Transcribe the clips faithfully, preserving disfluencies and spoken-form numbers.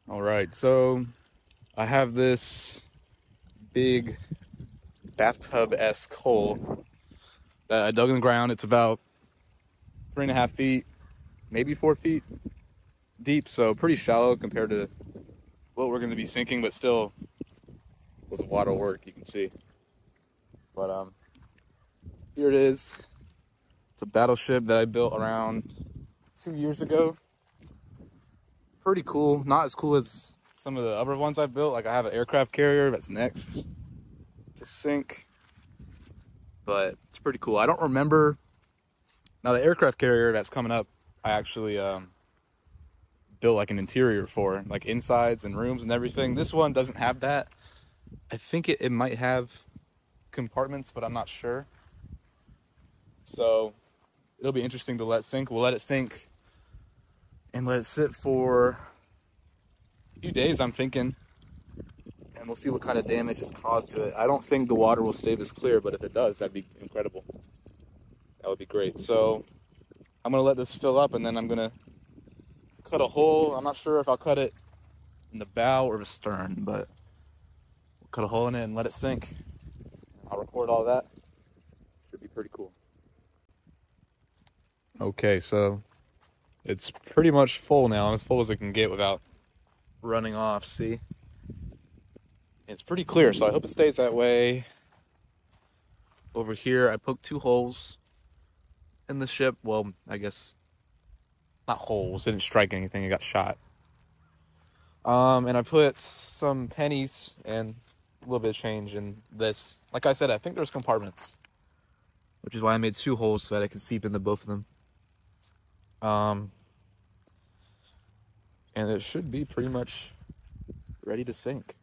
All right, so I have this big bathtub-esque hole that I dug in the ground. It's about three and a half feet, maybe four feet deep, so pretty shallow compared to what we're going to be sinking, but still was a lot of work, you can see. But um, here it is. It's a Battleship that I built around two years ago. Pretty cool. Not as cool as some of the other ones I've built. Like I have an aircraft carrier that's next to sink, but it's pretty cool. I don't remember. Now the aircraft carrier that's coming up, I actually um, built like an interior for, like insides and rooms and everything. This one doesn't have that. I think it, it might have compartments, but I'm not sure. So it'll be interesting to let sink. We'll let it sink and let it sit for a few days, I'm thinking. And we'll see what kind of damage is caused to it. I don't think the water will stay this clear, but if it does, that'd be incredible. That would be great. So I'm gonna let this fill up and then I'm gonna cut a hole. I'm not sure if I'll cut it in the bow or the stern, but we'll cut a hole in it and let it sink. I'll record all that. Should be pretty cool. Okay, so it's pretty much full now, as full as it can get without running off, see? It's pretty clear, so I hope it stays that way. Over here, I poked two holes in the ship. Well, I guess not holes, it didn't strike anything, it got shot. Um, and I put some pennies and a little bit of change in this. Like I said, I think there's compartments, which is why I made two holes so that I could seep into both of them. Um, and it should be pretty much ready to sink.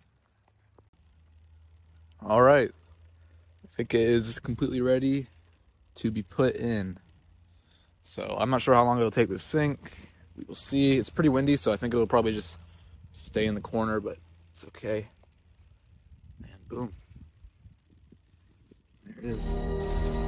All right, I think it is completely ready to be put in. So I'm not sure how long it'll take to sink. We will see. It's pretty windy, so I think it'll probably just stay in the corner, but it's okay. And boom, there it is.